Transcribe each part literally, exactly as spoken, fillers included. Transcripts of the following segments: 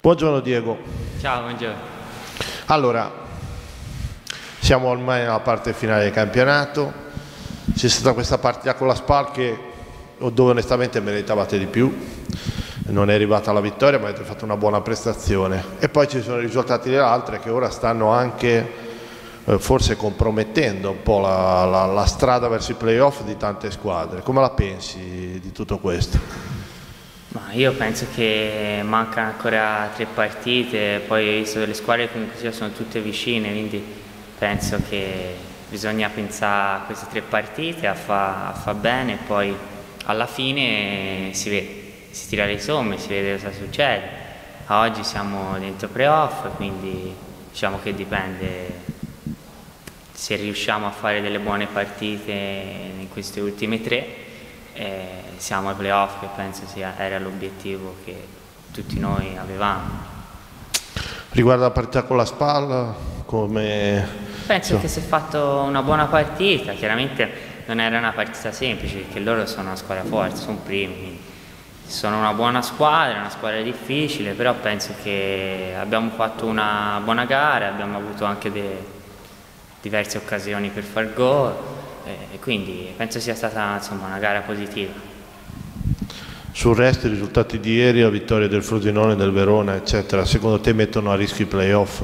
Buongiorno Diego. Ciao, buongiorno. Allora, siamo ormai nella parte finale del campionato, c'è stata questa partita con la Spal che dove onestamente meritavate di più, non è arrivata alla vittoria ma avete fatto una buona prestazione e poi ci sono i risultati delle altre che ora stanno anche eh, forse compromettendo un po' la, la, la strada verso i playoff di tante squadre. Come la pensi di tutto questo? Ma io penso che mancano ancora tre partite, poi ho visto che le squadre comunque sia sono tutte vicine, quindi penso che bisogna pensare a queste tre partite, a fare fa bene e poi alla fine si vede, si tira le somme, si vede cosa succede. A oggi siamo dentro playoff, quindi diciamo che dipende se riusciamo a fare delle buone partite in queste ultime tre. Eh, siamo ai playoff che penso sia, era l'obiettivo che tutti noi avevamo. Riguardo la partita con la Spal, come... Penso so. che si è fatto una buona partita, chiaramente non era una partita semplice perché loro sono una squadra forte, sono primi, quindi sono una buona squadra, una squadra difficile, però penso che abbiamo fatto una buona gara, abbiamo avuto anche de, diverse occasioni per far gol. E quindi penso sia stata insomma una gara positiva. Sul resto i risultati di ieri, la vittoria del Frosinone, del Verona eccetera, secondo te mettono a rischio i playoff?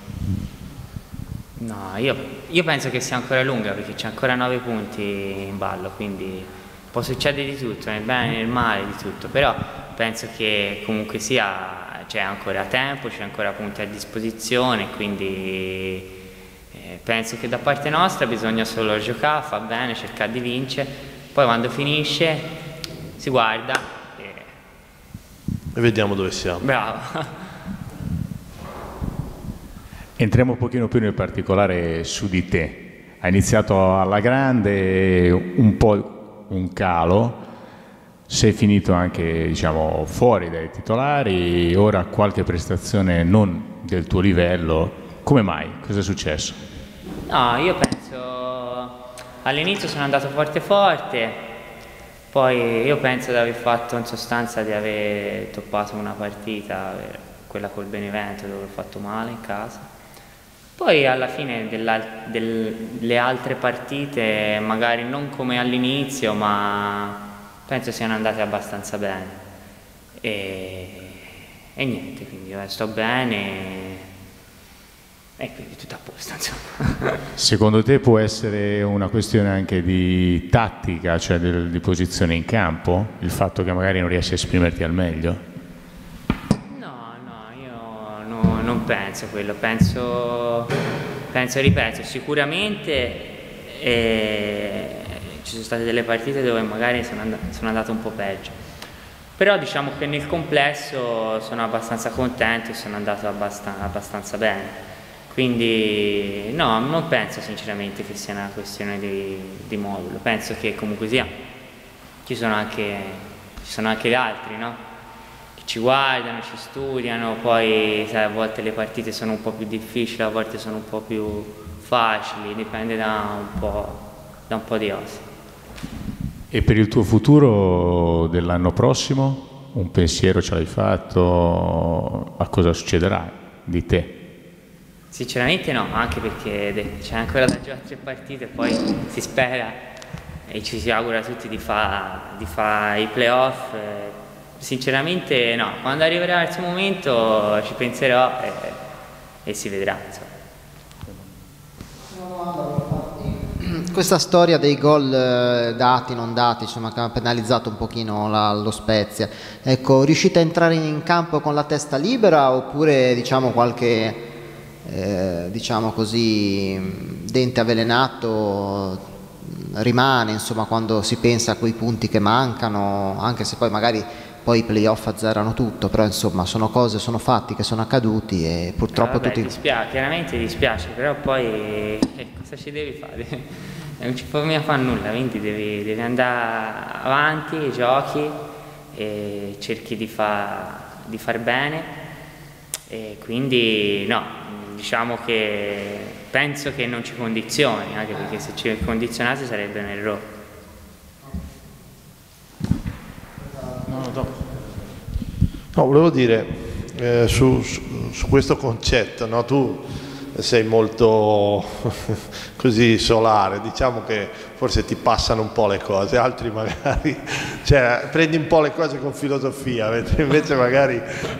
No, io, io penso che sia ancora lunga perché c'è ancora nove punti in ballo, quindi può succedere di tutto, nel bene e nel male, di tutto, però penso che comunque sia c'è ancora tempo, c'è ancora punti a disposizione, quindi penso che da parte nostra bisogna solo giocare, fa bene, cercare di vincere, poi quando finisce si guarda e, e vediamo dove siamo. Bravo. Entriamo un pochino più nel particolare su di te. Hai iniziato alla grande, un po' un calo, sei finito anche diciamo fuori dai titolari, ora qualche prestazione non del tuo livello. Come mai? Cosa è successo? No, io penso all'inizio sono andato forte forte, poi io penso di aver fatto in sostanza di aver toppato una partita, quella col Benevento dove ho fatto male in casa, poi alla fine della, delle altre partite magari non come all'inizio ma penso siano andate abbastanza bene e, e niente, quindi sto bene. E quindi tutto a posto, insomma. Secondo te può essere una questione anche di tattica, cioè di, di posizione in campo? Il fatto che magari non riesci a esprimerti al meglio? No, no, io no, non penso quello, penso, penso, ripeto, sicuramente eh, ci sono state delle partite dove magari sono, and sono andato un po' peggio, però diciamo che nel complesso sono abbastanza contento e sono andato abbastan abbastanza bene. Quindi no, non penso sinceramente che sia una questione di, di modulo, penso che comunque sia, ci sono anche, ci sono anche gli altri, no? Che ci guardano, ci studiano, poi sai, a volte le partite sono un po' più difficili, a volte sono un po' più facili, dipende da un po', da un po' di cose. E per il tuo futuro dell'anno prossimo, un pensiero ce l'hai fatto a cosa succederà di te? Sinceramente no, anche perché c'è ancora da giocare tre partite, poi si spera e ci si augura tutti di fare di fa i playoff. Sinceramente no, quando arriverà il suo momento ci penserò e, e si vedrà. Questa storia dei gol dati, non dati, insomma, che ha penalizzato un pochino la, lo Spezia. Ecco, riuscite a entrare in campo con la testa libera oppure diciamo qualche... Eh, diciamo così dente avvelenato rimane insomma quando si pensa a quei punti che mancano, anche se poi magari poi i playoff azzerano tutto, però insomma sono cose, sono fatti che sono accaduti e purtroppo eh, vabbè, tutti... dispiace, chiaramente dispiace, però poi eh, cosa ci devi fare? Non ci puoi mica fare nulla, quindi devi, devi andare avanti, giochi e cerchi di, fa, di far bene e quindi no, diciamo che penso che non ci condizioni, anche perché se ci condizionasse sarebbe un errore. No, no, no, volevo dire, eh, su, su, su questo concetto, no? Tu sei molto così solare, diciamo che forse ti passano un po' le cose, altri magari, cioè, prendi un po' le cose con filosofia, mentre invece magari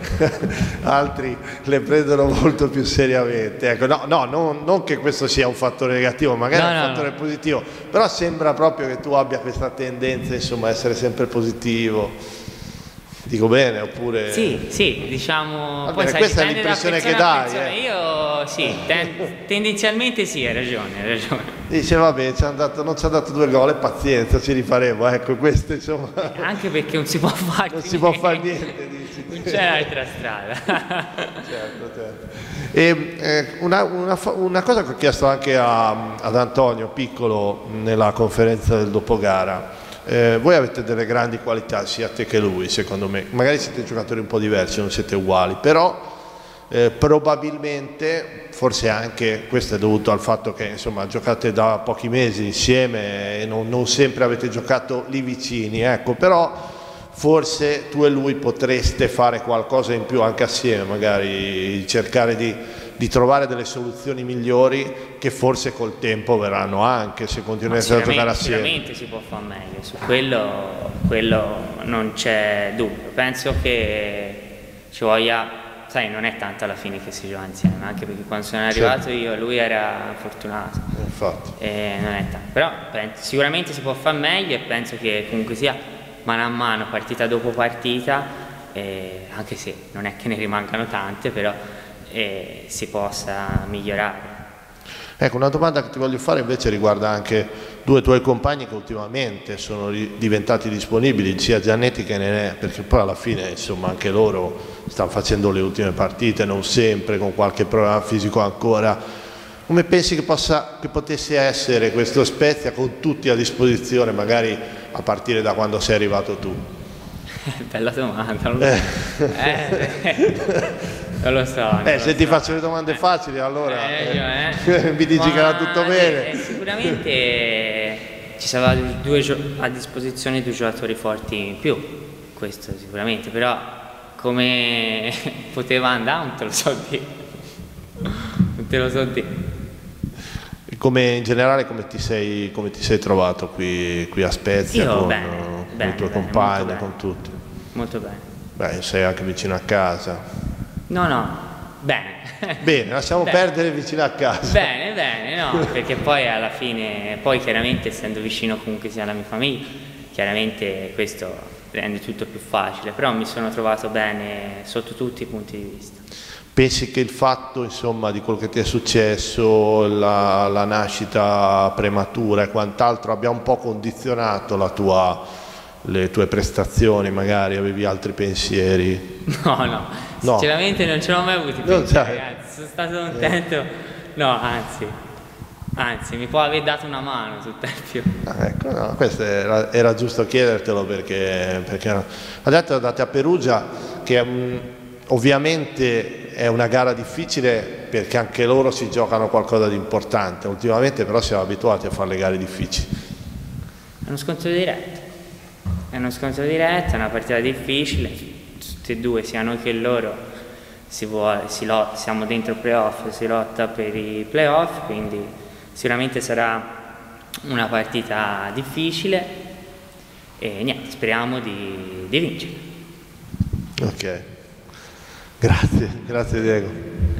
altri le prendono molto più seriamente. Ecco, no, no, non, non che questo sia un fattore negativo, magari no, è un no, fattore no. positivo, però sembra proprio che tu abbia questa tendenza, insomma, a essere sempre positivo. Dico bene, oppure... Sì, sì, diciamo... Va poi bene, sai, questa è dipende da l'impressione che persona a dai, persona. eh. Io sì, ten- tendenzialmente sì, hai ragione, hai ragione. Dice vabbè, ci hanno dato, non ci hanno dato due gol e pazienza, ci rifaremo, ecco, questo insomma... Anche perché non si può fare Non si può fare niente, dici. Non c'è un'altra strada. Certo, certo. E, eh, una, una, una cosa che ho chiesto anche a, ad Antonio Piccolo nella conferenza del dopogara, eh, voi avete delle grandi qualità sia te che lui, secondo me, magari siete giocatori un po' diversi, non siete uguali, però eh, probabilmente, forse anche questo è dovuto al fatto che insomma giocate da pochi mesi insieme e non, non sempre avete giocato lì vicini, ecco, però forse tu e lui potreste fare qualcosa in più anche assieme, magari cercare di, di trovare delle soluzioni migliori che forse col tempo verranno anche se continuate a giocare assieme. Sicuramente si può fare meglio, su quello, quello non c'è dubbio. Penso che ci voglia, sai, non è tanto alla fine che si gioca insieme, anche perché quando sono arrivato certo. io, lui era fortunato. Infatti. E non è tanto. Però penso, sicuramente si può fare meglio e penso che comunque sia mano a mano, partita dopo partita, eh, anche se non è che ne rimangano tante, però eh, si possa migliorare. Ecco, una domanda che ti voglio fare invece riguarda anche due tuoi compagni che ultimamente sono diventati disponibili, sia Giannetti che Nenè, perché poi alla fine insomma anche loro stanno facendo le ultime partite, non sempre, con qualche problema fisico ancora. Come pensi che, possa, che potesse essere questo Spezia con tutti a disposizione, magari a partire da quando sei arrivato tu? Bella domanda, non lo so. Eh, eh, non lo so. Non eh, lo se so. ti faccio le domande facili allora eh, io, eh. mi dici Ma, che va tutto bene. Eh, sicuramente ci sarà due a disposizione due giocatori forti in più, questo sicuramente, però come poteva andare non te lo so dire. Non te lo so dire. Come in generale come ti sei, come ti sei trovato qui, qui a Spezia? Io con, bene, con bene, i tuoi bene, compagni, con tutti? Molto bene. Beh, sei anche vicino a casa. No, no, bene. Bene, lasciamo bene. perdere vicino a casa. Bene, bene, no, perché poi alla fine, poi chiaramente essendo vicino comunque sia alla mia famiglia, chiaramente questo rende tutto più facile, però mi sono trovato bene sotto tutti i punti di vista. Pensi che il fatto insomma di quello che ti è successo, la, la nascita prematura e quant'altro abbia un po' condizionato la tua, le tue prestazioni, magari avevi altri pensieri? No, no, no. Sinceramente non ce l'ho mai avuti pensieri, ragazzi, sono stato contento, no, anzi, anzi mi può aver dato una mano sul tempio. Ah, ecco, no, questo era, era giusto chiedertelo perché, perché ha detto andate a Perugia che mh, ovviamente è una gara difficile perché anche loro si giocano qualcosa di importante, ultimamente però siamo abituati a fare le gare difficili. È uno scontro diretto, è uno scontro diretto, è una partita difficile, tutti e due, sia noi che loro, si vuole, si lotta, siamo dentro i playoff, si lotta per i playoff, quindi sicuramente sarà una partita difficile e niente, speriamo di, di vincere. Ok. Grazie, grazie Diego.